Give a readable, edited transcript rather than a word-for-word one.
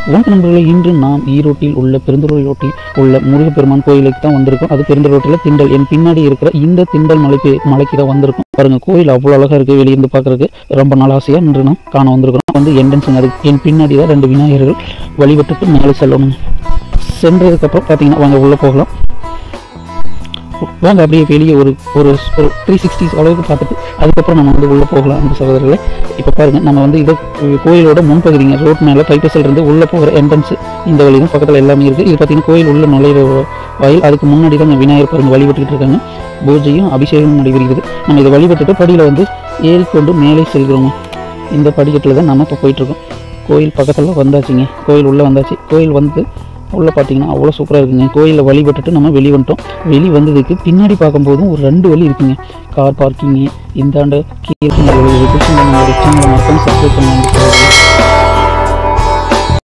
வணக்க நண்பர்களே, இன்று நாம் ஈரோட்டில் உள்ள பெருந்துறையில் உள்ள முருகப்பெருமான் கோயிலுக்கு தான் வந்திருக்கும். அது பெருந்துறையில் திண்டல், என் பின்னாடி இருக்கிற இந்த திண்டல் மலைக்கு தான் வந்திருக்கும். பாருங்க, கோயில் அவ்வளோ அழகாக இருக்குது. வெளியிருந்து பார்க்குறதுக்கு ரொம்ப நாள் ஆசையாக நின்று நாம் காண வந்திருக்கிறோம். வந்து என்ட்ரன்ஸுங்க, அது என் பின்னாடி தான் 2 விநாயகர்கள் வழிபட்டுட்டு மேலே செல்லணும். சென்றதுக்கப்புறம் பார்த்தீங்கன்னா வாங்க உள்ளே போகலாம். வாங்க அப்படியே வெளியே ஒரு 360 அளவுக்கு பார்த்துட்டு அதுக்கப்புறம் நம்ம வந்து உள்ளே போகலாம். அந்த சகோதரர்களே, இப்போ பாருங்கள், நம்ம வந்து இதை கோயிலோட முன்பகுதிங்க, ரோட் மேலே பைப்பசல் இருந்து உள்ளே போகிற என்ட்ரன்ஸ் இந்த வழி தான். பக்கத்தில் எல்லாமே இருக்குது. இது பார்த்தீங்கன்னா கோயில் உள்ள நுழையிற வாயில். அதுக்கு முன்னாடி தான் விநாயகர் பாருங்க வழிபட்டுக்கிட்டு இருக்காங்க. பூஜையும் அபிஷேகமும் நடைபெறுகிறது. நம்ம இதை வழிபட்டுட்டு படியில் வந்து ஏறிக்கொண்டு மேலே செல்கிறோங்க. இந்த படிக்கட்டில் தான் நம்ம இப்போ போயிட்டுருக்கோம். கோயில் பக்கத்தில் வந்தாச்சுங்க. கோயில் உள்ளே வந்தாச்சு. கோயில் வந்து உள்ளே பார்த்தீங்கன்னா அவ்வளோ சூப்பராக இருக்குங்க. கோயிலில் வழிபட்டுட்டு நம்ம வெளி வந்துட்டோம். வெளி வந்ததுக்கு பின்னாடி பார்க்கும்போதும் ஒரு 2 வழி இருக்குங்க. கார் பார்க்கிங்கு இந்தாண்ட கீழே சப்ஸ்கிரைப் பண்ணுங்க.